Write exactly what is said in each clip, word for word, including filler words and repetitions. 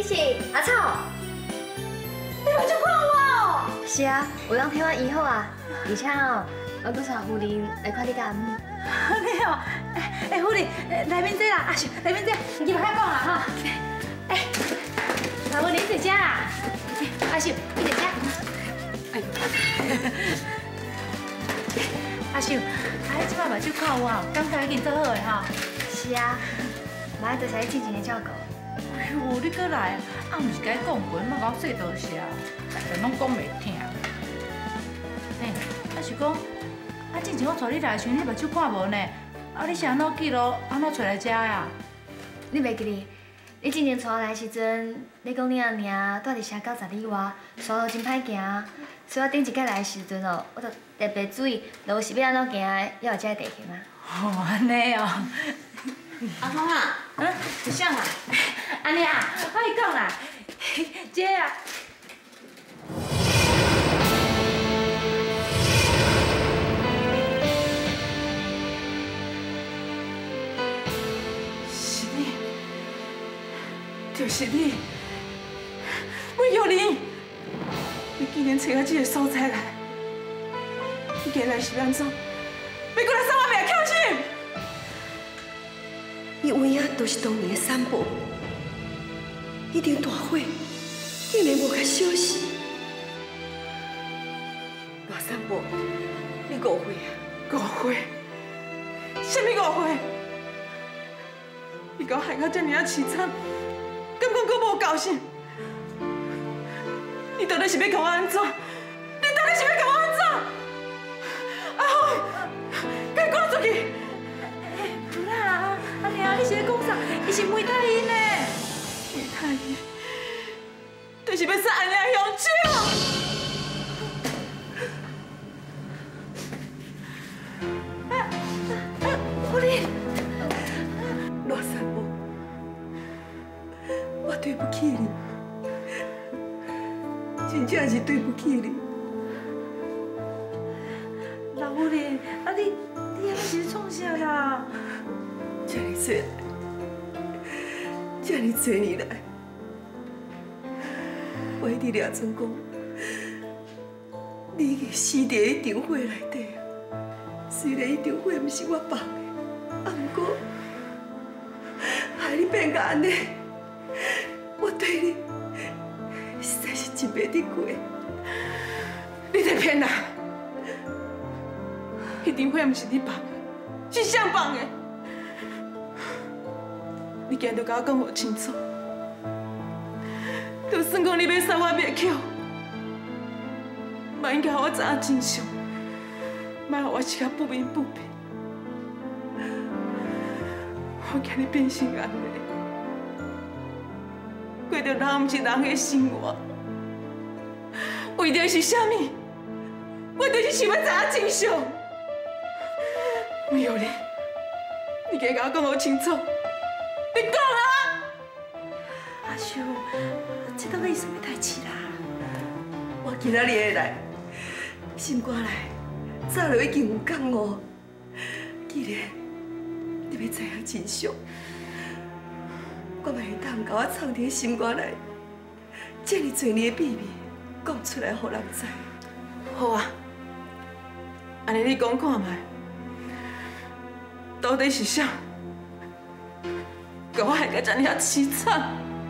是阿草？ 你目睭看我哦？ 是啊，有人替我医好啊，而且哦，我搁带夫人来看你家姆。 你哦，哎哎，夫人，内面坐啦，阿秀，内面坐，入遐讲啦哈。哎，老夫人在遮啦，阿秀，你在遮。哎，阿秀，啊，你即摆目睭看我，感觉已经做好的哈。 是啊，妈爱多谢你尽情的照顾。 哎呦，你过来，啊，毋是甲你讲过，莫甲我说多谢，逐个拢讲袂听。嘿，啊是讲，啊之前我带你来时，你目睭看无呢？啊，你是安怎记录，安怎找来遮呀？ 你袂记哩？你之前带我来时阵，你讲你阿娘住伫城九十里外，山路真歹行，所以我顶一届来时阵哦，我就特别注意路是要安怎行的，要有遮个地形啊。 哦，安尼哦。 阿芳啊， 嗯，是啥啊？安尼啊，我跟你讲啦，这啊。是你，就是你，魏玉玲，你竟然找到这个所在来，你今来是要安怎？要过来送我命翘死？ 伊有影都是当年的三宝，一场大火竟然无甲烧死。大三宝，你误会啊！ 误会？什么误会？你甲我害到这么啊凄惨，根本阁无教训。你到底是要甲我安怎？你到底是要甲我安怎？阿虎，赶赶出去！不啦，阿娘，你是咧讲啥？伊是梅太医呢？梅太医，就是要杀阿娘凶手。夫人， 罗三宝，我对不起你，真正是对不起你。 老夫人，啊你你安尼是创啥啦？ 这么多，这么多年来，我一直抓准讲，你已经死伫迄场火内底。虽然迄场火毋是我放的，啊，不过害你变甲安尼，我对你实在是真袂得过。 你在骗人！迄场火毋是你放的，是谁放的？你今日就甲我讲好清楚。就算讲你要杀我灭口，嘛应该让我知影真相，莫让我死甲不明不白。我今日变成安尼，过着人毋是人的生活，为着是啥物？我就是想要知影真相。没有你，你该甲我讲好清楚。你讲啊！阿秀，这到底是什么代志啦？ 我今仔日会来，心肝内早就已经有感悟。既然你要知影真相，我嘛会当甲我藏伫心肝内这么多年的秘密讲出来，互人知。 好啊，安尼你讲看卖，到底是啥？甲我害到这么啊凄惨？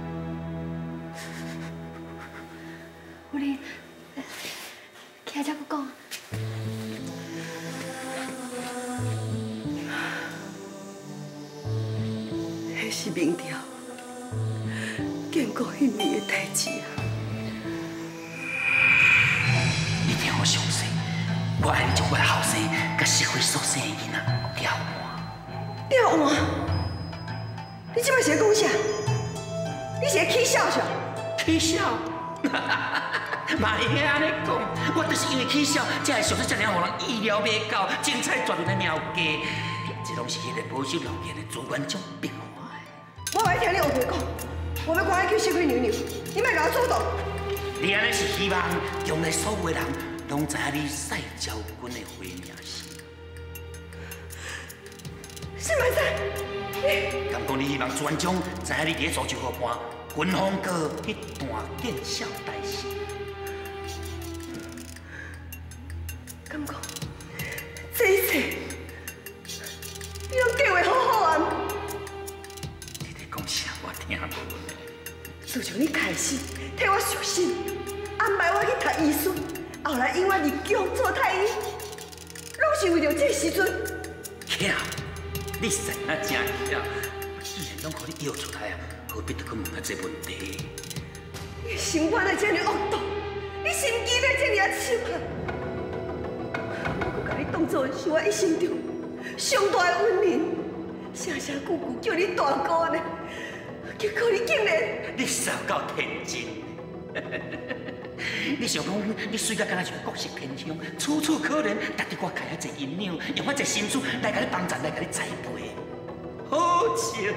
夫人，徛遮搁讲。 迄是明朝建国迄年的代志啊！ 你听我详细，我爱你将我的后生甲社会所生的囡仔调换。 调换？你即摆是在讲啥？你是在起笑啥？ 起笑？嘛会安尼讲？我就是因为起笑，才会想出这样让人意料未到、精彩绝伦的妙计。这拢是迄个保守农业的主管长变化的。 我袂听你胡话讲，我要赶紧去小鬼娘娘，你莫甲我阻挡。 你安尼是希望将来所有的人拢知影你赛昭君的花名是？ 是袂使，你敢讲你希望专长知影你伫咧组织好伴， 军方哥迄段见笑代志。 敢讲这一切，你拢计划好好啊？ 你在讲啥？我听无呢。 自从你开始替我受心，安排我去读医术，后来永远入宫做太医，拢是为了这时阵。 巧，你生啊真巧，既然拢互你摇出来啊，何必得去问啊这问题？ 你心肝来这么恶毒，你心机来这么啊深啊！我甲你当作是我一生中上大的恩人，声声句句叫你大哥呢，结果你竟然…… 你少够天真！你想讲，你水甲敢若像国色天香，处处可怜，值得我开遐济银两，用遐济心思来甲你帮衬，来甲你栽培，好笑！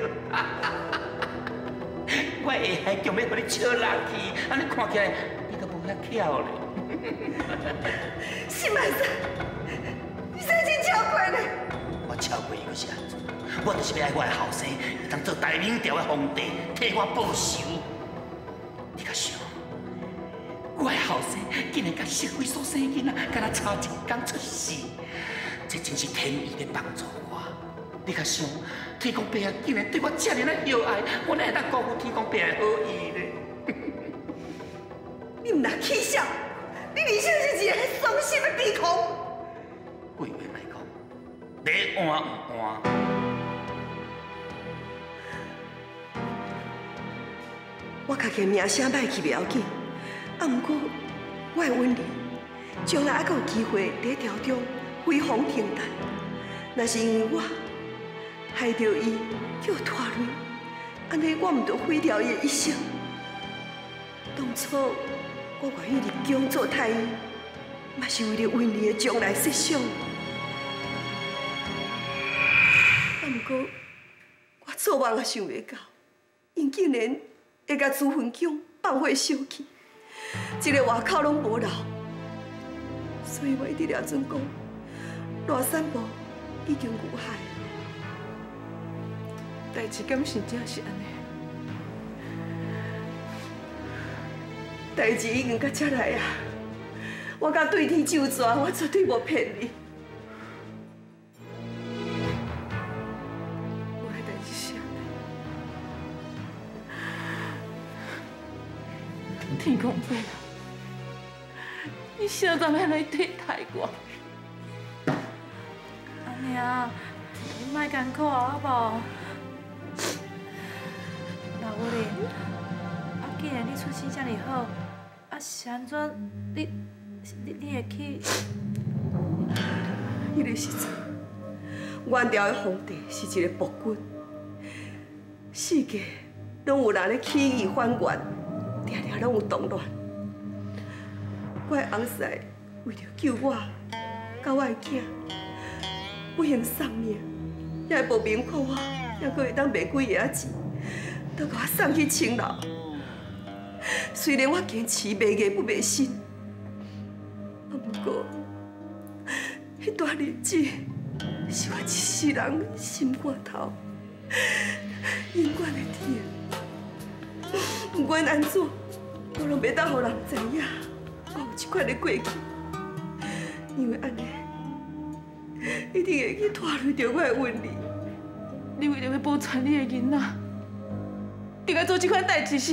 我下海强要互你笑落去，安尼看起来你都无遐巧咧。 是咪子？你真真超过呢？ 我超过伊个是安怎？我就是要爱我的后生，当做大明朝的皇帝，替我报仇。你甲想？我的后生竟然甲社会所生囡仔，敢若差一天出世，这真是天意在帮助我。你甲想，天公伯啊，竟然对我这样啊友爱，我哪会当辜负天公伯的好意呢？ 你唔通气笑，你明显是一个伤心的鼻孔。 废话莫讲，你换唔换？ 我家己名声歹去袂要紧。啊，毋过我会稳你，将来还阁有机会伫朝中飞黄腾达。若是因为我害着伊叫拖累，安尼我毋着毁掉伊的一生。当初我愿意入宫做太医，嘛是为了温妮的将来设想。啊，毋过我做梦也想袂到，因竟然会甲朱文强放火烧去。一个外口拢无留，所以我一直了准讲，大山伯已经遇害。 代志敢是真是安尼？ 代志已经到这来啊！我甲对天就抓，我绝对无骗你。 我的代志是安尼，天公伯啊，你小怎么来对待我？阿娘，你莫艰苦啊，好无？老夫人，啊，既然你出身这么好，啊，是安怎你你你会去？ 迄个时阵，元朝的皇帝是一个暴君，世界拢有人咧起义反元，常常拢有动乱。我的翁婿为着救我，甲我的囝，不幸丧命，也无明看我，也阁会当卖几个仔钱，都甲我送去青楼。虽然我坚持卖艺不卖身，啊，不过迄段日子是我一世人心肝头永远的甜。不管安怎，我拢袂当互人知影我有这款的过去，因为安尼一定会去拖累着我的温妮。 你为了要保全你的囡仔，应该做这款代志是？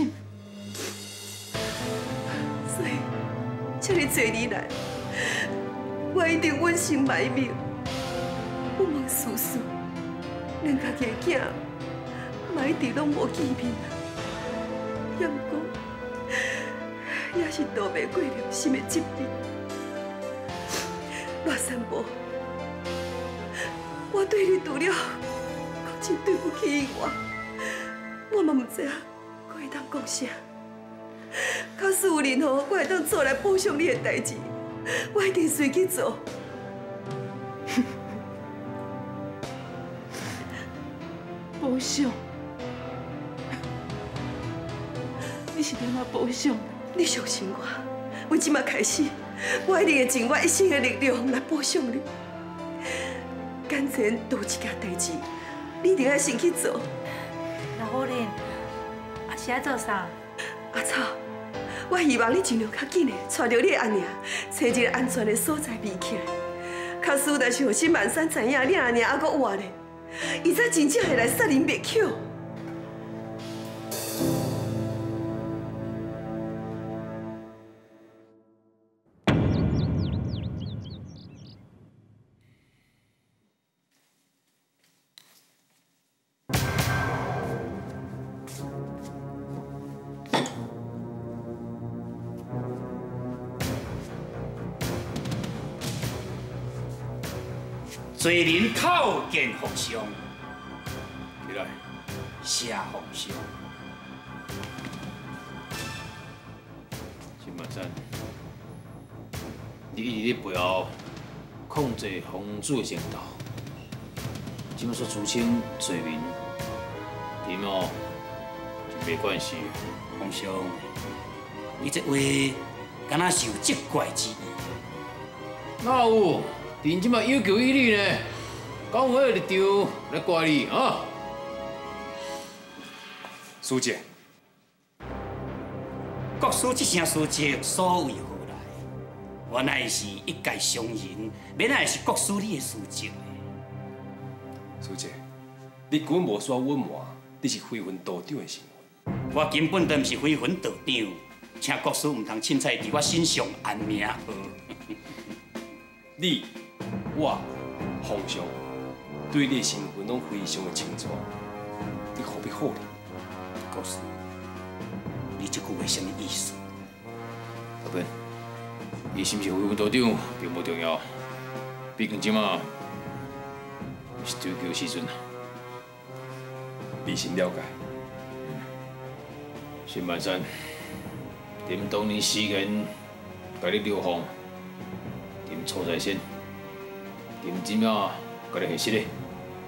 所以，这么多年来，我一定稳心卖命，不问世事，连家己的囝嘛一直拢无见面。也毋过，也是逃袂过良心的责任。罗三伯，我对你除了讲真对不起以外，我嘛毋知影我会当讲啥。假使有任何我会当做来补偿你的代志，我一定随去做。 补偿？你是点啊补偿？ 你相信我，从即马开始，我一定会尽我一生的力量来补偿你。简直都有一件代志，你一定要先去做。 老夫人，啊是爱做啥？ 阿草，我希望你尽量较紧的带着你的阿娘，找一个安全的所在避起来。假使若是让沈万山知影你阿娘还阁活咧，伊才真正会来杀恁灭口。 罪人叩见皇上，起来，谢皇上。 沈万山，你一直在背后控制皇子的前头，即摆所自称罪民，你哦就没关系。 皇上，你这话敢若是有责怪之意？ 哪有？恁即摆有求于你呢？讲有迄个立场来怪你啊！ 书记， 国师这声书籍所为何来？原来是一介商人，免来是国师你的书籍。 书记，你根本无需要隐瞒，你是飞云道长的身份。 我根本就毋是飞云道长，请国师毋通凊彩伫我身上安名号。 你。 我皇上对你的身份拢非常的清楚，你何必好呢？ 国师，你这句话什么意思？ 阿本，伊是毋是飞云道长并无重要，毕竟即马是追求时阵啊。 你先了解。 沈万山，恁当年誓言甲你流放，恁错在先。 今真正甲你现实嘞，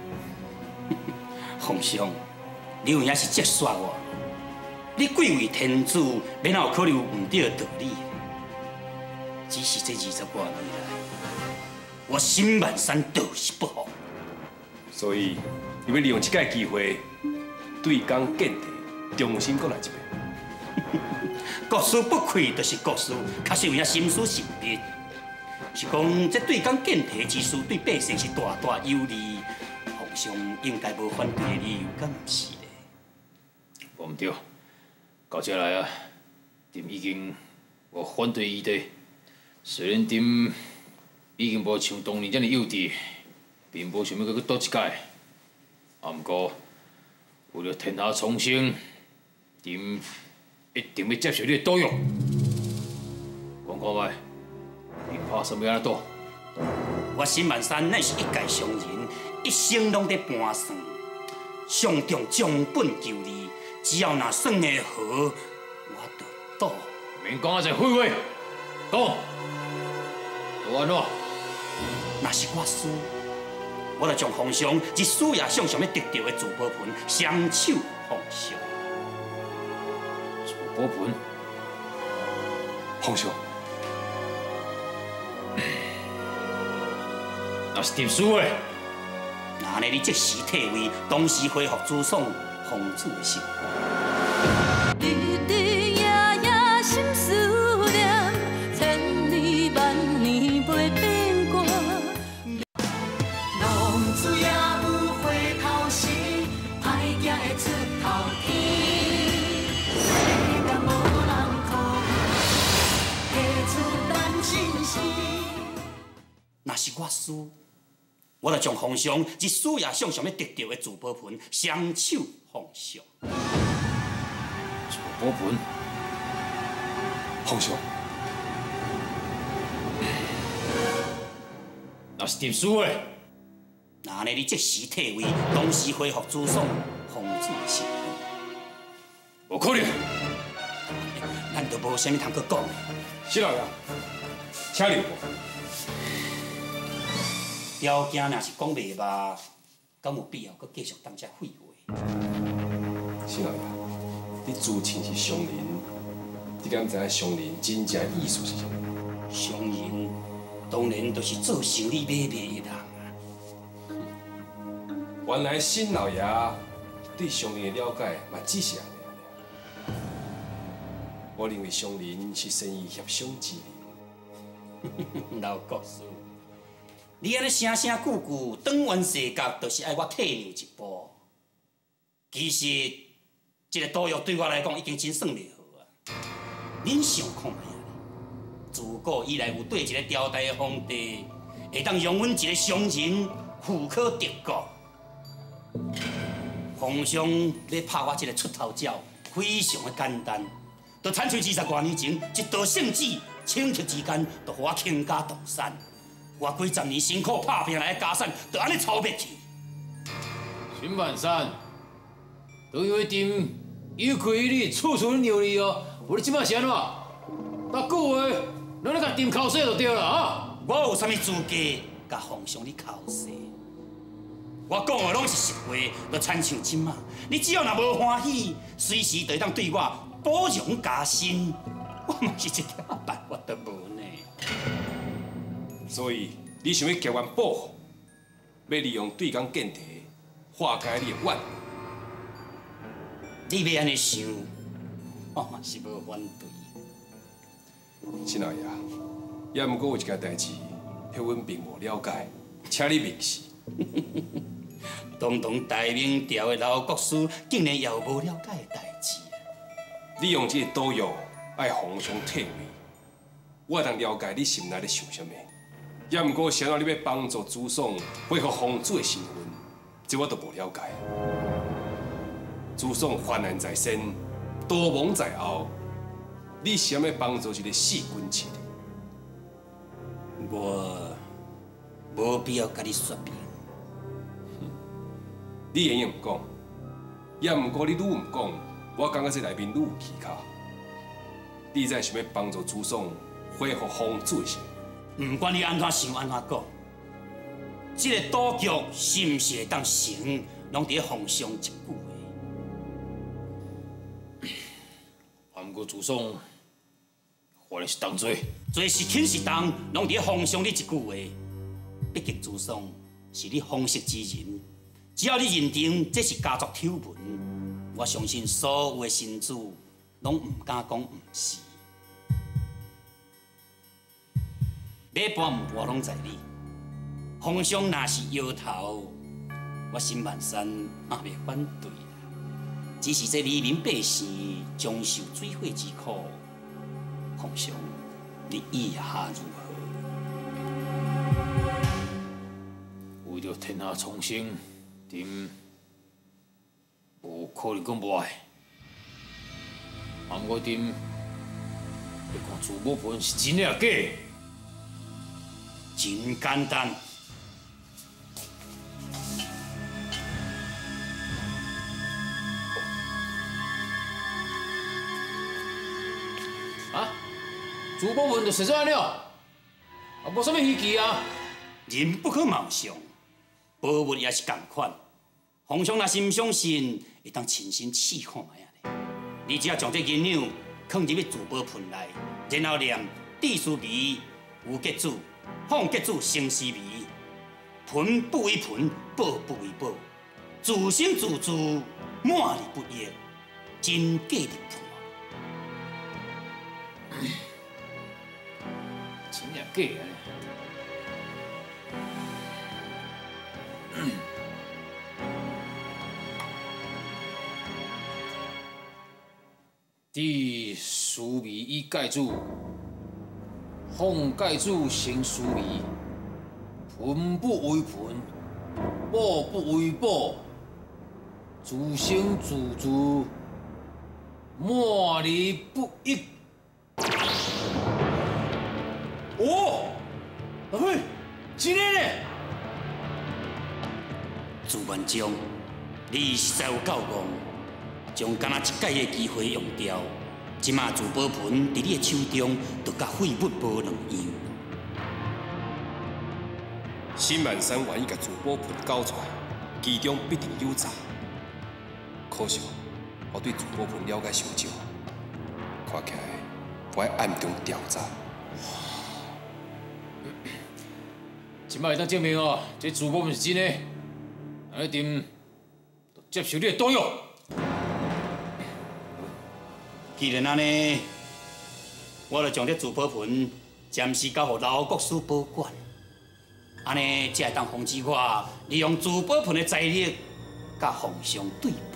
皇上，你有影是责煞我？你贵为天子，免有考虑唔对的道理。只是这二十多年来，我沈万山就是不服。 所以，你要利用这个机会，对讲见地，重新讲来一遍。 国师不愧就是国师，确实有影心思细密。 是讲，这对讲建题之事对百姓是大大有利，皇上应该无反对的理由，敢毋是咧？ 无毋对，到这来啊，朕已经无反对意地。虽然朕已经无像当年这么幼稚，并无想要搁去赌一届，啊，毋过为了天下苍生，朕一定要接受你的赌约。讲看卖。 你怕什么样的赌？ 我沈万山乃是一介商人，一生拢在盘算，上重将本求利，只要若算得好，我就赌。 免讲啊，这废话，讲，都安怎？ 若是我输，我就将皇上一输也想想要得到的珠宝盆双手奉上。 珠宝盆， 皇上。 那是朕输的。 那安尼，你即时退位，同时恢复朱爽皇子的心。 日日夜夜心思念，千年万年袂变卦。浪子也有回头时，爱行会出头天。世间无人可付出咱真心。 若是我输。 我就将皇上一输也想想要得到的珠宝盆双手奉上。 珠宝盆， 皇上， 那是朕输的。 那安尼，你即时退位，同时恢复朱爽皇子的身份， 无可能。 咱就无啥物通搁讲的。 沈老爷，请留步。 条件若是讲袂罢，敢有必要搁继续当遮废话？ 沈老爷，你自称是商人，你敢知影商人真正意思是啥？ 商人当然就是做生意买卖的人啊。 原来沈老爷对商人的了解嘛，只是安尼。 我认为商人是生意协商之人。 老国师，你安尼声声句句转弯世角，就是爱我退让一步。其实，这个赌约对我来讲已经真算袂好啊。恁想看卖啊？自古以来有对一个朝代的皇帝，会当容阮一个商人富可敌国。皇上要拍我这个出头鸟，非常的简单，就产生二十多年前一道圣旨，顷刻之间就互我倾家荡产。我几十年辛苦打拼来的家产，就安尼抄灭去。 沈万山，都因为丁有亏你，处处扭你哦。我你即摆是安怎？那句话，拢咧甲丁口水就对了啊！ 我有啥物资格甲皇上你口水？我讲的拢是实话，就亲像即马，你只要若无欢喜，随时就会当对我保养加薪，我嘛是一点办法都无呢。 所以你想要结冤报复，要利用对讲间谍化解你的怨。 你要安尼想，我嘛是无反对。 亲老爷，也毋过有一件代志，迄阮并无了解，请你明示。 堂堂大明朝的老国师，竟然也有无了解的代志。 你用这个赌约爱皇上退位，我当了解你心内咧想啥物。也毋过，谁让你要帮助朱爽恢复皇子的身份，这我都无了解。朱爽患难在身，逃亡在后，你是要帮助一个死君子？ 我无必要甲你说明。 你演也毋讲，也毋过你愈毋讲，我感觉这内面愈有蹊跷。你才想要帮助朱爽恢复皇子的身份。 唔管你安怎想安怎讲，这个赌局是毋是会当成，拢伫皇上一句话。 啊，毋过朱爽，我的是当罪， 做是轻是重，拢伫皇上你一句话。毕竟朱爽是你皇室之人，只要你认定这是家族丑闻，我相信所有的臣子拢唔敢讲唔是。要搬唔搬拢在你，皇上若是摇头，我沈万山嘛袂反对啦。只是这黎民百姓将受水火之苦，皇上你意下如何？ 为着天下苍生，朕无可能讲无爱。啊，毋过朕要看朱某盆是真的啊假的？ 真简单。 啊，朱某盆就实在安尼哦，啊，无啥物稀奇啊。 人不可貌相，宝物也是共款。皇上若是唔相信，会当亲身试看卖啊！你只要将这银两放入去珠宝盆内，然后念地书谜无结子。放结子生死谜，盆不为盆，宝不为宝，自生自自，满而不溢，真假入破。 真正假的。地书谜以盖子。放盖子生疏离，盆不为盆，宝不为宝，自生自自，满而不溢。哦，阿妹，真的呢？ 朱元璋，你实在有够戆，将敢若一届的机会用掉。即马珠宝盆伫你的手中，就甲废物无两样。 沈万山愿意甲珠宝盆交出来，其中必定有诈。可惜我对珠宝盆了解伤少，看起来我要暗中调查。 即摆会当证明哦，这珠宝盆是真的，安尼朕就接受你的赌约。 既然安尼， 我就将这自保盆暂时交予老国师保管，安尼才会当防止我利用自保盆的财力，甲皇上对簿。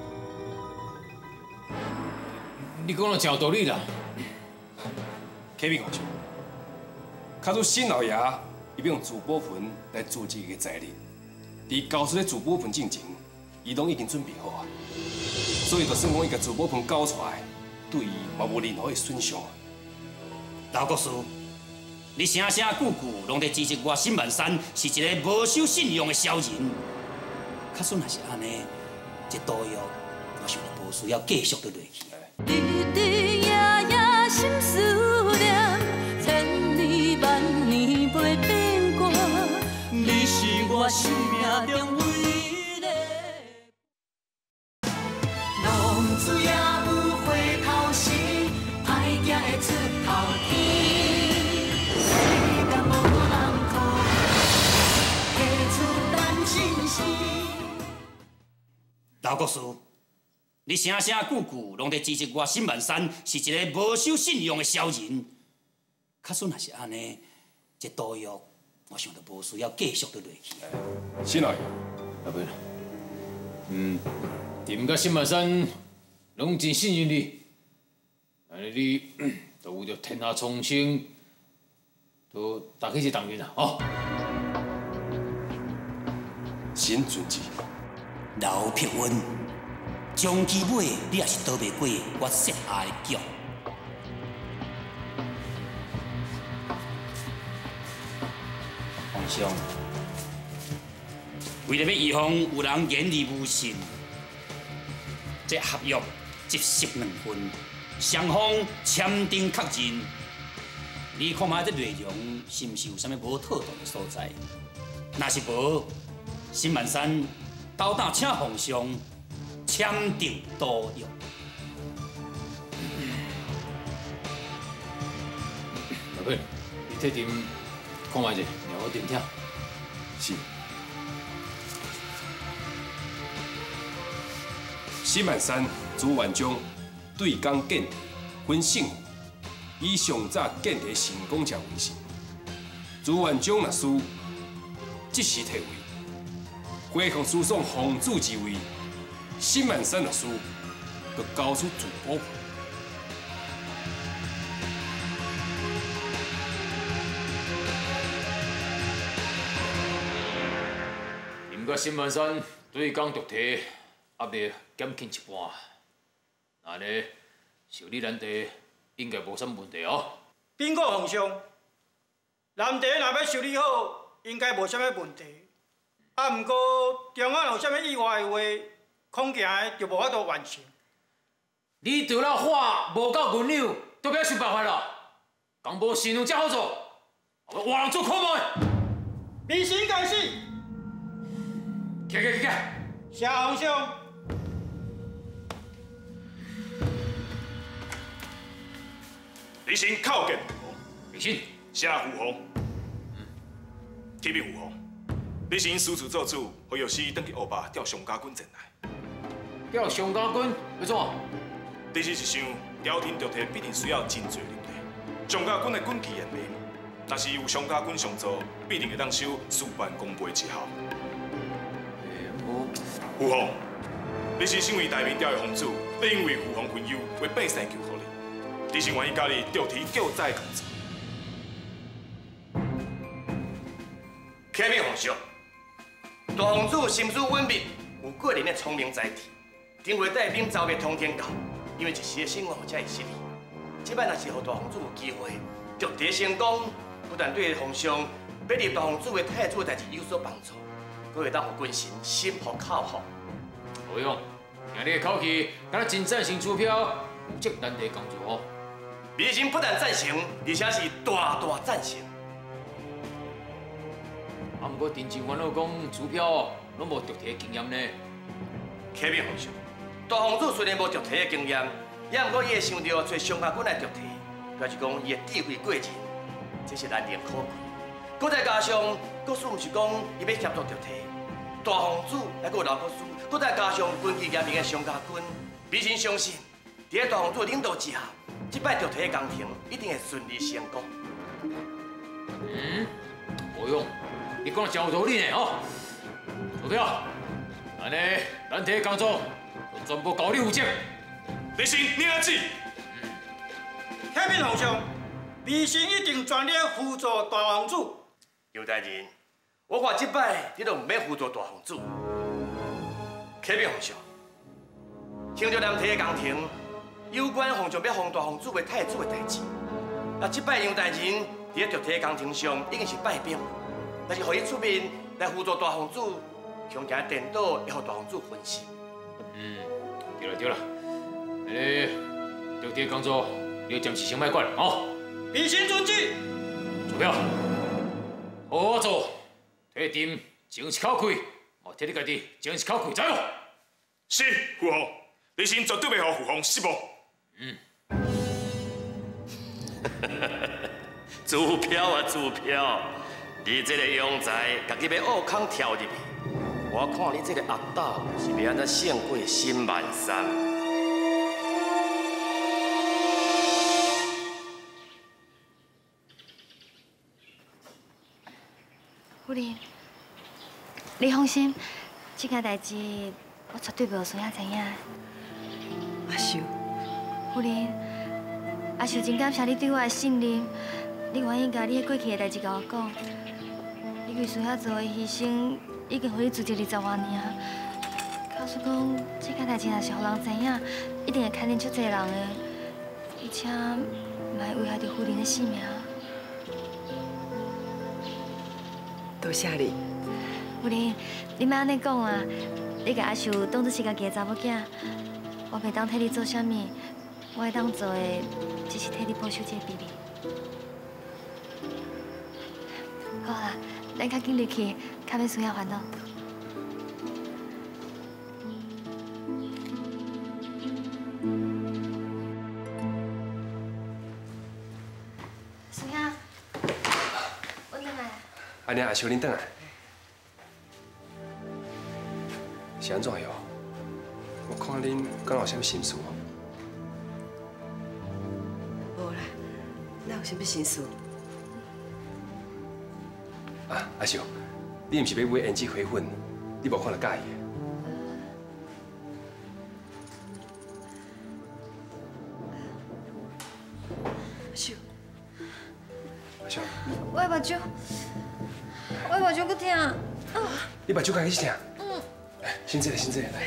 你讲得真有道理啦。 启禀皇上，假如新老爷伊要用自保盆来组织伊个财力，伫交出这自保盆之前，伊拢已经准备好啊。所以就算讲伊甲自保盆交出来，对伊嘛无任何的损伤。 老国师，你声声句句拢在指责我沈万山是一个无守信用的小人。假使若是安尼，这赌约我想着无需要继续的落去。 日日夜夜心思念，千年万年袂变卦。你是我生命中唯一。浪子也有回头时，歹行会出头天。世间无人可付出咱真心。 老国师。你声声句句拢在指责我沈万山是一个无守信用的小人。假使若是安尼，这赌约我想着无需要继续的落去。 新老爷， 阿伯，嗯，陈甲沈万山拢真信任你，安尼你就为着天下苍生，都大家一同仁啊，吼！ xin遵旨。 老撇温。终其尾，你也是逃袂过我设下的局。皇上，为了要预防有人言而无信，这合约即息两份，双方签订确认。你看卖这内容是毋是有啥物无妥当的所在？若是无，沈万山斗胆请皇上。签订赌约。 老伯，你替阵看卖者，让我听听。 是。沈万山、朱元璋对刚建地分胜负，以上早建地成功者为胜。朱元璋若输，即时退位，恢复输送皇子之位。沈万山若输，就交出自保盆。 林甲沈万山对讲夺题压力减轻一半，安尼受理难题应该无啥问题哦。 禀告皇上，难题若要修理好，应该无啥物问题。啊，毋过中央有啥物意外的话，恐惊的就无法度完成。 你对咱话无够温柔，都要想办法啦。讲无信用才好做，我换人做看卖。 微臣监视。 起起起起！ 谢皇上。 微臣叩见父皇。 微臣。 谢父皇。嗯。启禀父皇，微臣私自做主，和药师登去乌坝调上家军前来。 调上家军要怎？ 微臣是想，朝廷夺题必定需要真侪人力，上家军的军纪严明，若是有上家军上座，必定会当守事半功倍之效。父皇，微臣身为大明朝的皇子，不因为父皇分忧，为百姓求福利，微臣愿意加入夺题救灾工作。 启禀皇上，大皇子心思稳密，有过人的聪明才智。定会带兵走灭通天教，因为一时的兴旺才会失利。这摆若是让大皇子有机会夺题成功，不但对皇上要立大皇子为太子的代志有所帮助，阁会当让军臣心服口服。 好用，听你的口气，敢若真赞成朱票负责难题工作哦。 微臣不但赞成，而且是大大赞成。 啊，不过陈志烦恼讲朱票拢无夺题的经验呢。 启禀皇上。大皇子虽然无夺题的经验，也毋过伊会想到找上下军来夺题，表示讲伊的智慧过人，这是难能可贵。搁再加上，国师毋是讲伊要协助夺题，大皇子还阁有老国师，搁再加上军纪严明的上下军，微臣相信，伫咧大皇子领导之下， 这摆着体的工程一定会顺利成功。 嗯，无用，你讲得真有道理呢哦。组长，安尼咱体工作就全部交你负责。 立新领旨。 启禀皇上，微臣一定全力辅助大王子。 杨大人，我看这摆你都唔免辅助大皇子。启禀皇上，庆祝南体的工程，有关皇上要封大皇子为太子的代志。啊，这摆杨大人伫咧着体的工程上已经是败兵，但是互伊出面来辅助大皇子，恐惊颠倒会互大皇子分心。 嗯，对了对了，安尼着体工作你要暂时先莫管哦。 微臣遵旨。 主票，好好做，体定争一口气，哦，替你家己争一口气，知无？ 是，父皇，立新绝对袂互父皇失望。 嗯。 朱飘啊朱飘，你这个庸才，家己要挖坑跳入去，我看你这个阿斗是要安怎胜过新万山。 夫人，你放心，这件代志我绝对袂需要知影。 阿秀， 夫人，阿秀真感谢你对我的信任，你愿意甲你过去的代志甲我讲，你为需要做的牺牲，已经互你做这二十多年。告诉讲，这件代志若是互人知影，一定会牵连足侪人的，而且嘛会危害到夫人的性命。 多谢你。 夫人，你莫安尼讲啊！你甲阿秀当作是家己的查某囝，我袂当替你做啥物，我会当做的只是替你报仇这个秘密。好啦，咱较紧入去，较免需要烦恼。孙兄，我转来。 安尼阿秀恁转来，是安怎哟？我看恁敢有啥物心事？ 无啦，哪有啥物心事？ 啊，阿秀，你毋是要买胭脂花粉？你无看就介意的？ 阿秀， 阿秀， 我的目睭，我的目睭搁疼。 你目睭开始疼？嗯。来，先坐来，先坐来。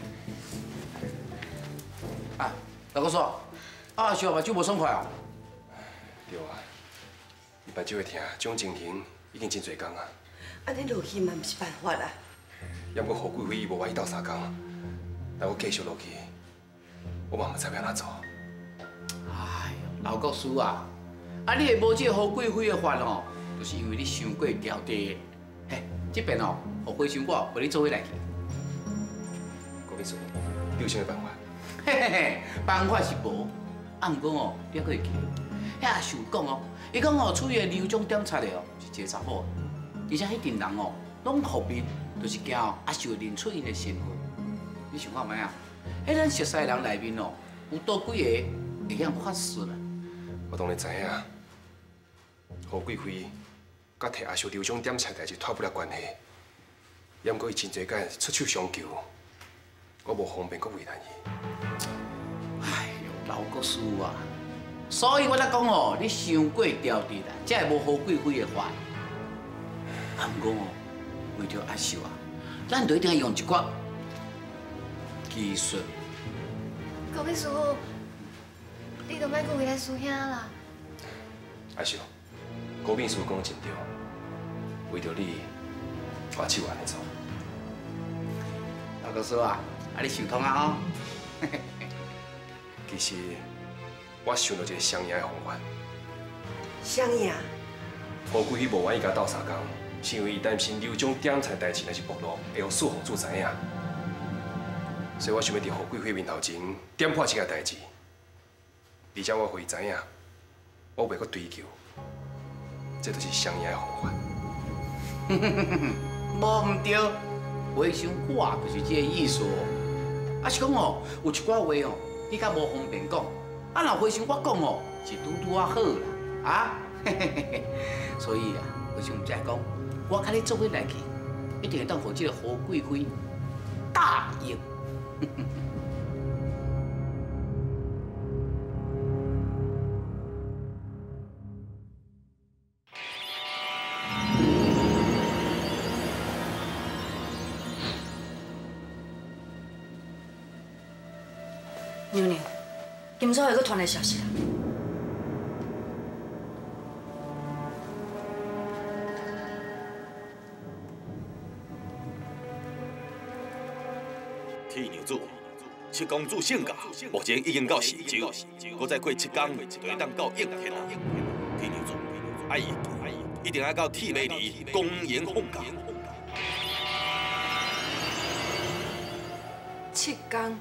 啊，大哥说，阿秀目睭无爽快哦。 对啊，你目睭会疼，这种情形已经真侪工啊。 安尼落去嘛，毋是办法啦。 要不何贵妃伊无愿意斗相共，但我继续落去，我嘛唔知要安怎做。 哎呦，老国师啊，啊你会无这何贵妃的法哦，就是因为你伤过条地。嘿，这边哦，何贵伤我陪你做伙来去。 郭秘书，你有啥物办法？ 嘿嘿嘿，办法是无，啊毋过哦，你还可以记，遐阿秀讲哦，伊讲哦，处于刘总点菜的哦，是一个查某，而且迄阵人哦，拢后面都是惊阿秀认出因的身份。你想看卖啊？迄咱熟悉的人内面哦，有多几个会晓发誓呢？ 我当然知影，何贵妃甲摕阿秀刘总点菜代志脱不了关系，也毋过伊真侪间出手相救，我无方便，阁为难伊。 哎呦，老国师啊！所以我才讲哦，你伤过条地啦，才会无何贵妃的法。啊，毋过哦，为着阿秀啊，咱就一定要用一寡技术。 高秘书，你都莫搁为咱输兄啦。 阿秀，郭秘书讲得真对，为着你，我手安尼做。 老国师啊，啊你想通啊哦。 其实我想到一个双赢的方法。 双赢？ 何贵妃无愿意甲斗相共，是因为伊担心刘总点菜代志若是暴露，会互四皇子知影。所以我想要伫何贵妃面头前点破这件代志，而且我互伊知影，我袂阁追究，这就是双赢的方法。 无毋对，话想我就是这个意思。啊是讲哦，有一寡话哦，你较无方便讲， 啊，若回想我讲哦，是拄拄啊好啦，啊，嘿嘿嘿嘿。所以啊，回想才讲，我甲你做伙来去，一定会当互这个何贵妃答应。 娘娘，今早又搁传来消息啦。 天娘子，七公主性嫁，目前已经到成州，搁再过七天就会当到应天啊！天娘子，爱伊一定要到铁马里公然奉嫁。 七天。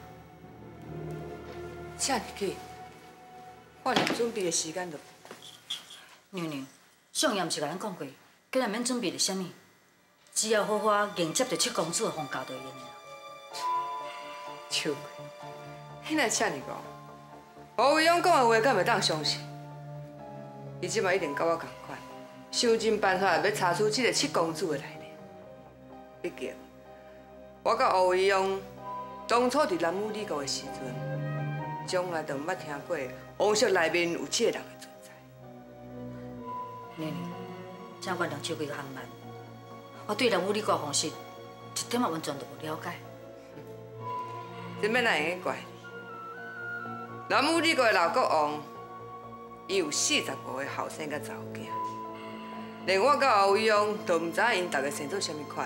这么紧，我连准备的时间都无。 娘娘，上爷毋是甲咱讲过，今日免准备着啥物，只要好好迎接着七公主的奉嫁就用了。 秋桂，你若这么讲，胡伟勇讲的话，敢袂当相信？伊即马一定甲我同款，想尽办法要查出这个七公主的来历。毕竟，我甲胡伟勇当初伫南武理国的时阵。 从来都毋捌听过王室内面有这个人的存在。 娘娘，请原谅秋桂的怠慢，我对南武理国皇室一点仔完全都无了解。 这免哪会怪你？南武理国的老国王，伊有四十五个后生甲查某囝，连我甲侯伟勇都毋知影因逐个生做啥物款。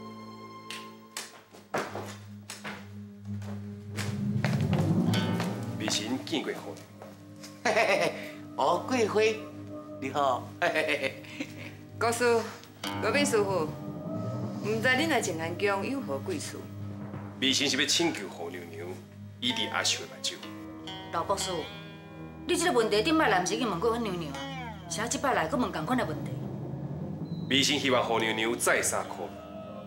微臣见过后， 嘿嘿嘿，哦，贵妃，你好，嘿嘿嘿嘿。 国师，罗宾师傅，毋知恁来静安宫有何贵事？ 微臣是要请求胡娘娘医治阿秀的目睭。 老国师，你这个问题顶摆来毋是已经问过阮娘娘啊？啥即摆来搁问同款的问题？ 微臣希望胡娘娘再三考虑。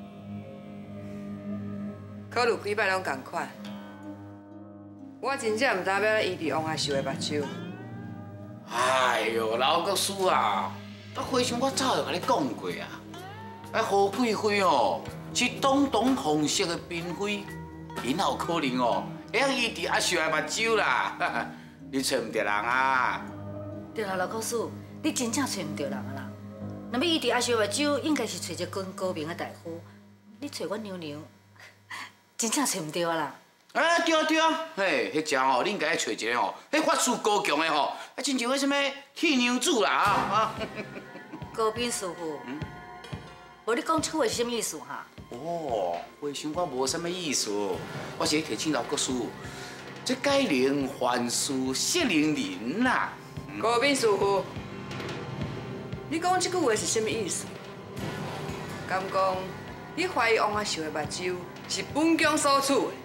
考虑几摆拢同款。 我真正毋知要来医治王阿秀的目睭。 哎呦，老国师啊，我回想我早就甲你讲过啊，啊，胡贵妃哦，是东东红色的嫔妃，伊哪有可能哦，会晓医治阿秀的目睭啦？你找唔着人啊？ 对啦，老国师，你真正找唔着人啊啦。若要医治阿秀的目睭，应该是找一个高明的大夫。你找阮娘娘，真正找唔着啊啦。 啊，对啊对啊，嘿，迄只哦，你应该找一个哦，迄法术高强的吼，啊，亲像迄什么铁娘子啦啊！ 高斌师傅，无你讲这句话是啥物意思哈？ 哦，我想我无什么意思，我是提醒老国师，这改灵还书血淋淋啦。 高斌师傅，你讲这句话是啥物意思？敢讲你怀疑王阿秀的目睭是本宫所处的？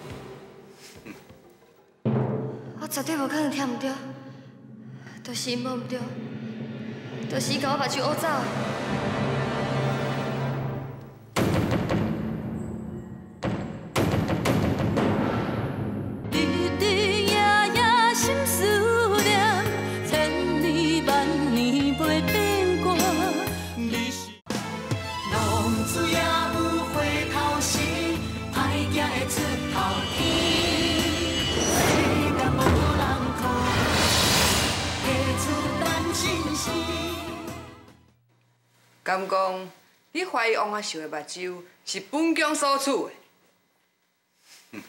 我绝对无可能听唔对，就是因无唔对，就是伊甲我目睭乌走。 日日夜夜心思念，千年万年袂变卦。浪子也有回头时，爱行会出头天。 敢讲你怀疑王阿秀的目睭是本宫所处的？ 嗯、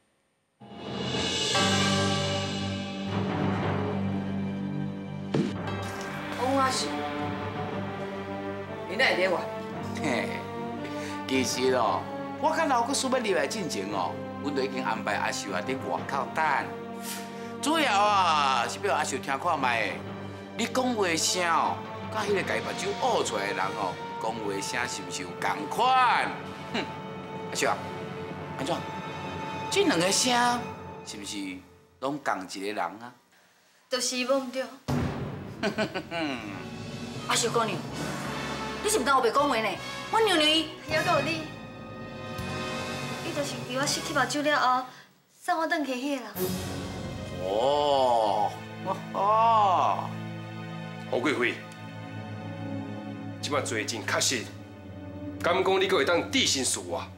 王阿秀，你哪会在话？ 嘿，其实哦，我甲老国师要入来进前哦，阮都已经安排阿秀啊伫外口等。主要啊是要阿秀听看卖，你讲话声哦。 甲迄个家目睭乌出来的人哦，讲话声是毋是有共款？哼，阿秀啊，安怎？这两个声是毋是拢共一个人啊？ 就是伊无唔对。 哼哼哼！ 阿秀姑娘，你是毋当我白讲话呢？我娘娘伊还阁有你，伊就是伫我失去目睭了后，送我转去迄个人。 哦，哦， 胡贵妃，即摆最近确实，敢讲你阁会当置身事外？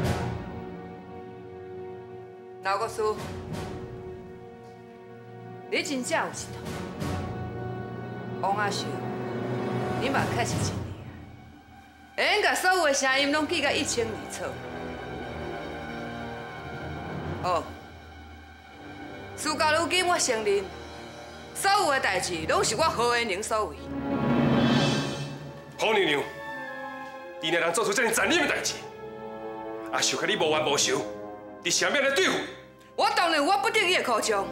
老国师，你真正有一套。王阿秀，你嘛确实真厉害，会用甲所有的声音拢记甲一清二楚。好，事到如今，我承认，所有的代志拢是我何元玲所为。 好娘娘，你若能做出这样残忍的代志，阿秀甲你无冤无仇，你啥物来对付？ 我当然有我不得已的苦衷。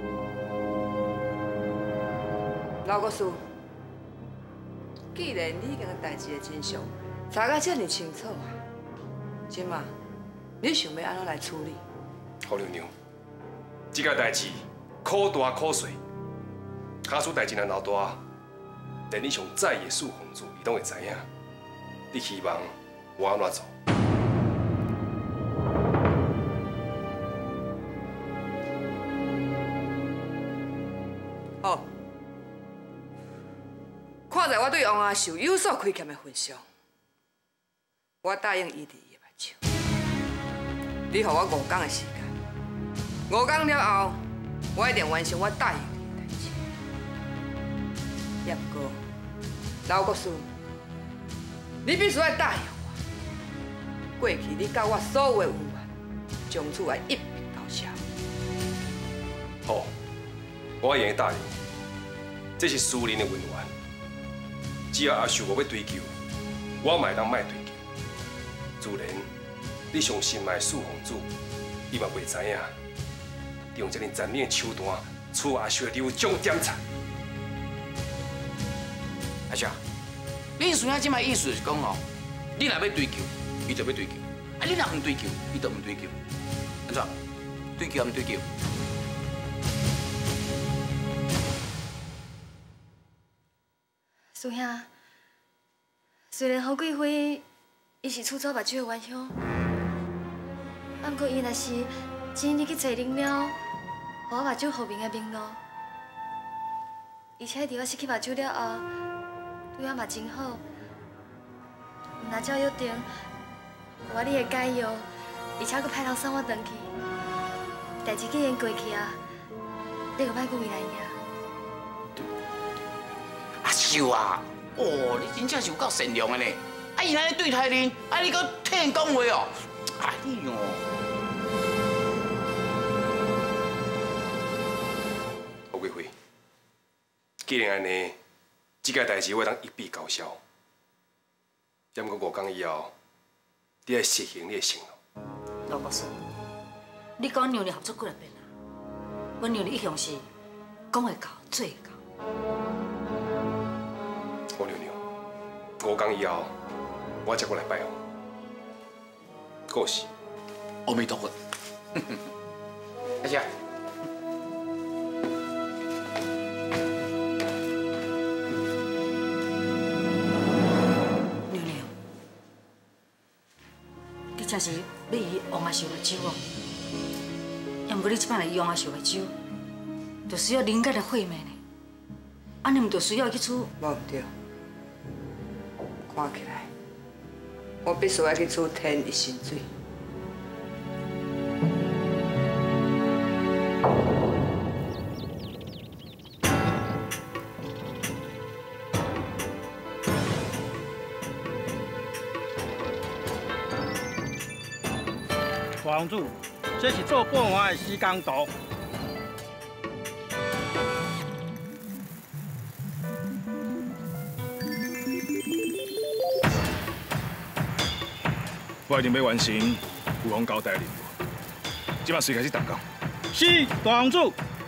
老国师，既然你已经代志的真相查到这么清楚啊，今嘛你想要安怎来处理？ 好娘娘，这件代志可大可小，假使代志若闹大，连你上在意的四皇子，伊拢会知影。你希望我安怎做？ 好，看在我对王阿秀有所亏欠的份上，我答应伊伫伊的目睭。你给我五天的时间，五天了后，我一定完成我答应你的代志。也不过，老国师，你必须要答应我，过去你甲我所有的恩怨，从此来一笔勾销。 好，我会答应。这是私人的恩怨，只要阿秀无要追究，我嘛会当卖追究。自然，你上心爱的四皇子，伊嘛袂知影，你用这样残忍的手段取阿秀的留种点菜。 阿秀，你孙仔即摆意思是讲哦，你若要追究，伊就要追究；啊，你若唔追究，伊就唔追究。安怎？追究唔追究？ 师兄，虽然侯贵妃伊是出走目睭的冤乡，啊，不过伊若是真入去找灵庙，互我目睭复明的明路，而且伫我失去目睭了后，对我嘛真好。若照约定，我你的解药，而且佫派人送我回去。代志既然过去啊，你可莫讲伊来呀。 阿秀啊，哦，你真正是有够善良的呢！啊，伊安尼对待恁，啊，你搁替人讲话哦，哎呦！ 胡贵妃，既然安尼，这件代志我当一笔勾销。要过五天以后，你要实行你的承诺。 老国师，你讲娘娘合作几来遍啊？阮娘娘一向是讲会到，做会到。 胡娘娘，五天以后，我才过来拜访。过时。 阿弥陀佛。阿姐。 娘娘，你真是要以王阿秀来救哦。要毋过你即摆来以王阿秀来救，就需要灵界的慧命呢。安尼毋就需要去处？ 无唔对，看起来我必须要去处天一神水。 大王主，这是做半碗的时间图。 我一定要完成父皇交代的任务。即马随开始动工。 是，大王主。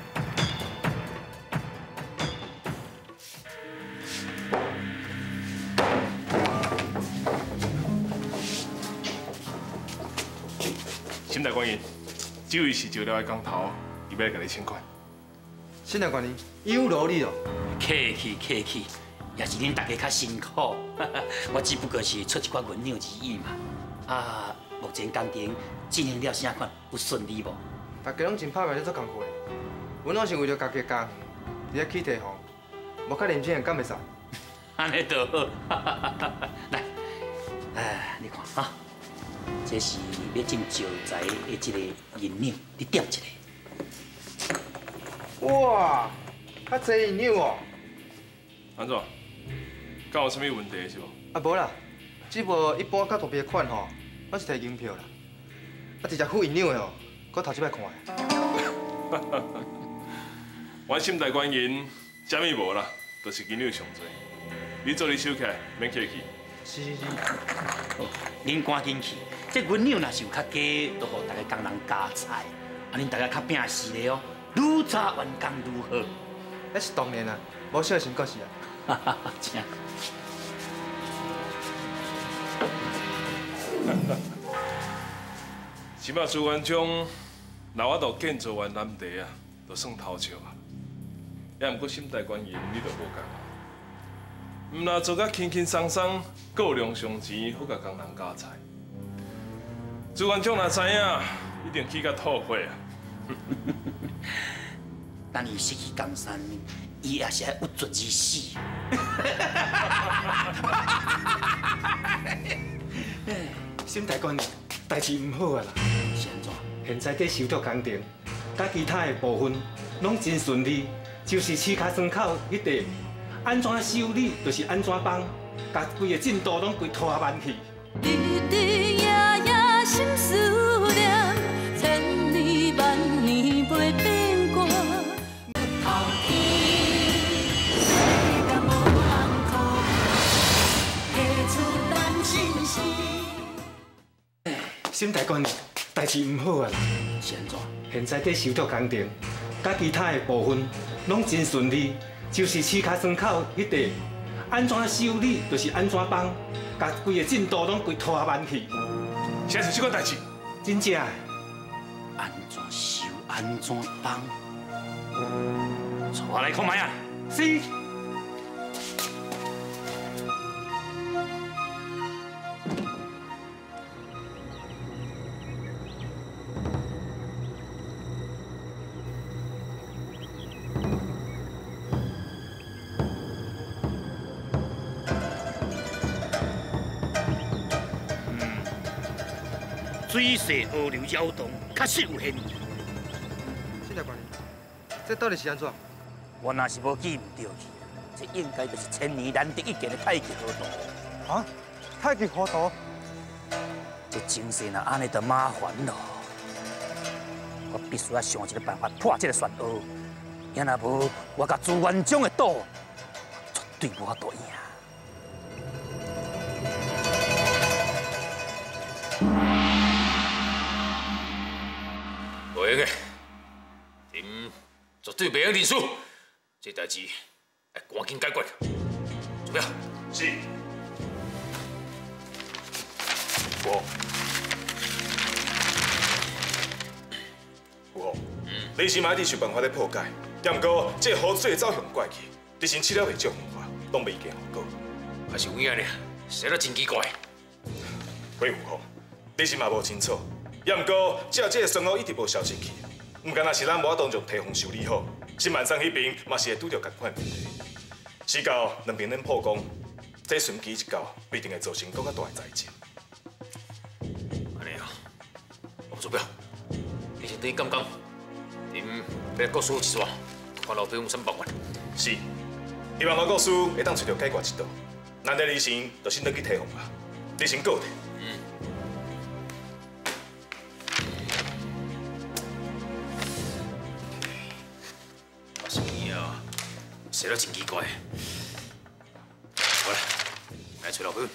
新大官人，这位是招了的工头，伊要甲你请款。 新大官人，有劳你了。 客气客气，也是恁大家较辛苦。我只不过是出一寡原谅之意嘛。啊，目前工程进行了啥款？有顺利无？ 大家拢真拍拼咧做工课。 阮拢是为了家己工，伫咧起提防，无较认真，敢袂使？ 安尼就好。来，哎，你看哈，这是要种招财的一个银两，你点一个。 哇，较济银两哦！ 安怎？敢有啥物问题是无？ 啊无啦，只不过一般较特别的款吼，我是摕银票啦。啊，一只付银两的哦，我头一摆看的。 阮心内管银，啥物无啦，就是银两上济。你做你收起来，免客气。 是是是。 恁赶紧去，这银两若是有较加，都互大家工人加菜，啊，恁大家较拼实的哦，愈早完工愈好。 那是当然啦，无小心阁是啊。 哈哈，真。 即摆朱元璋拿我到建造完南地啊，就算头笑啊。也毋过心大官员，你就无共啊。毋若做甲轻轻松松，够量上钱，好甲工人加菜。朱元璋若知影，一定气甲吐火啊！ 等伊失去江山，伊也是爱郁卒而死。 心大官员，代志毋好啊啦！ 是安怎？ 现在计收托工程，甲其他的部分拢真顺利，就是饲脚栓口迄块，安怎修理就是安怎放，甲规个进度拢规拖慢去。 日日夜夜心思念，千年万年袂变卦。头天，世间无人可提出咱心事。 心大官员，代志毋好啊啦！ 是安怎？ 现在计收托工程，甲其他的部分拢真顺利，就是饲脚栓口迄块，安怎修理就是安怎放，甲规个进度拢规拖慢去。 现在是这款代志， 真正的。 安怎修安怎放？带我来看卖啊！ 是。 水势河流扰动，确实有嫌疑。 谢大官员，这到底是安怎？ 我若是无记唔对去，这应该就是千年难得一见的太极河道。 啊？太极河道？ 这情势若安尼，就麻烦咯。我必须要想一个办法破这个漩涡，要若无，我甲朱元璋的赌绝对无法度赢。 袂用个，恁绝对袂晓认输，这代志要赶紧解决。准备好。 是。我。有哦。嗯。你是嘛一直想办法咧破解，但毋过这河水走向怪气，你先试了袂少方法，拢未见效果。 还是有影呢，写得真奇怪。 回复吼，你是嘛无清楚。也毋过，只要这个漩涡一直无消失去，毋敢若是咱无法当作堤防修理好，新万山迄边嘛是会拄着同款问题。时到两边恁破功，这顺期一到，必定会造成更较大的灾情。 安尼啊，我做表，你先等伊讲讲，恁要告诉我一撮，看老板有啥办法。 是，希望我告诉会当找到解决之道。难得你先就先转去堤防吧，你先顾着。写得真奇怪，好了，来找老板。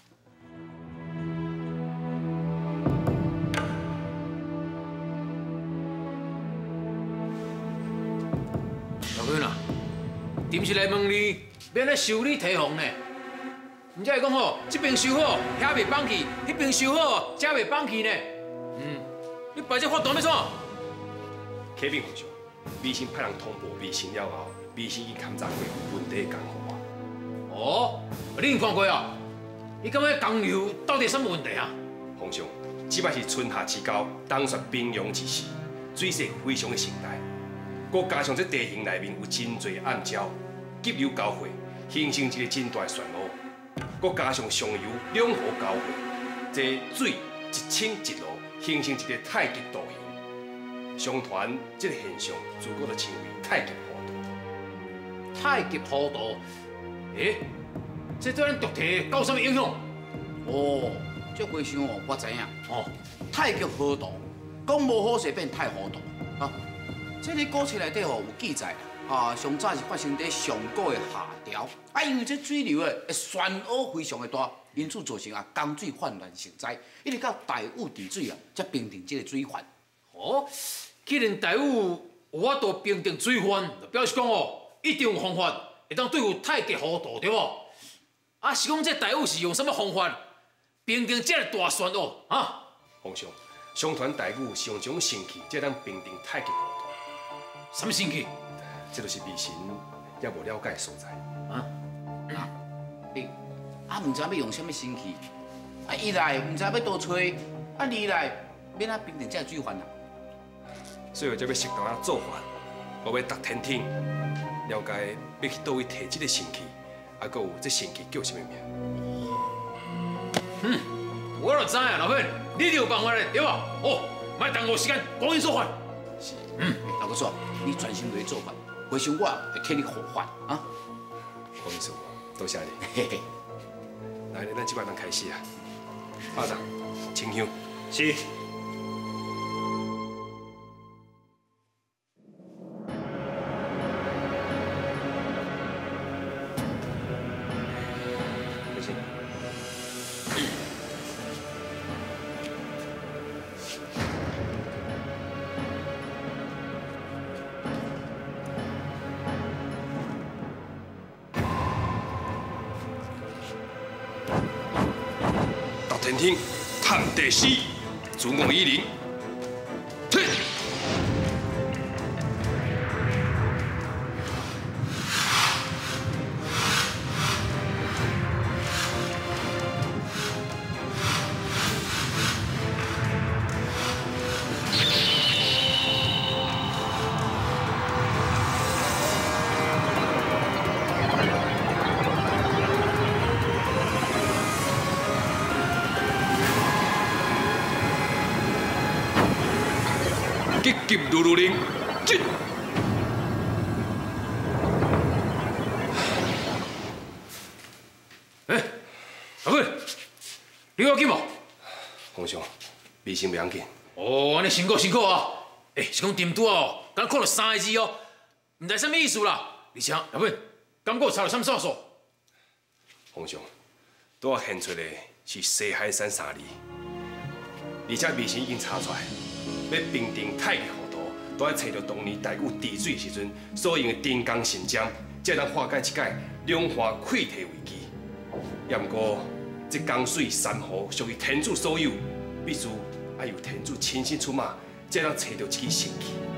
老板啊，临时来问你，要来修理堤防呢？唔才会讲吼，这边修好，遐袂放去；迄边修好，遮袂放去呢。嗯，你摆这发动要创？ 启禀皇上，微信派人通报微信了后。微信已勘察过问题的工户啊。 哦，你有看过啊？你感觉工友到底什么问题啊？ 皇上，即摆是春夏之交，冬雪冰凉之时，水势非常的盛大。 佮加上这地形内面有真侪暗礁、急流交汇，形成一个真大的漩涡。佮加上上游两河交汇，这水一清一落，形成一个太极图形。相传这个现象自古就称为太极坡道。 太极坡道，诶，这对咱读题有啥物影响？ 哦，这回想哦，我知影。哦，太极河道，讲无好势变太河道啊。这个古册内底哦有记载啦，啊，上早是发生在上古的夏朝，啊，因为这水流的漩涡非常的大，因此造成啊江水泛滥成灾，一直到大禹治水啊，才平定这个水患。 哦，既然大禹有法度平定水患，就表示讲哦，一定有方法会当对付太极河道，对无？啊，是讲这大禹是用什么方法平定这个大漩涡啊？ 皇上，相传大禹是用种神器，才当平定太极河道。 什么神器？ 这就是微臣也无了解的所在。 啊？啊？诶，啊，唔知要用什么神器？啊，一来唔知要倒吹，啊，二来免啊平定这个水患啊。 所以才要适当啊做法，我要达天听，了解要去倒位摕这个神器，啊，佮有这神器叫什么名？ 嗯，我就知啊，老粉，你就有办法嘞，对吧？哦，莫耽误时间，赶紧做法。 是，嗯，老哥说，你专心落去做法，回想我会替你护法啊。 不好意思，多谢你。嘿嘿。来，咱即摆人开始啊。校长，请香。 是。 天听，探地师，诸我一零，退。急急如律令，进！ 哎，阿妹，你要紧无？ 皇上，微臣袂要紧。 哦，安尼辛苦辛苦啊！哎，是讲针拄哦，刚看到三个字哦，唔知什么意思啦。而且阿妹，感觉查到什么线索？ 皇上，拄我现出的是西海山三字，而且微臣已经查出来。要平定太极河道，都要找到当年大禹治水时阵所用的真光神针，才能化解一解两河溃堤危机。也毋过，这江水山河属于天主所有，必须要由天主亲身出马，才能找到这支神器。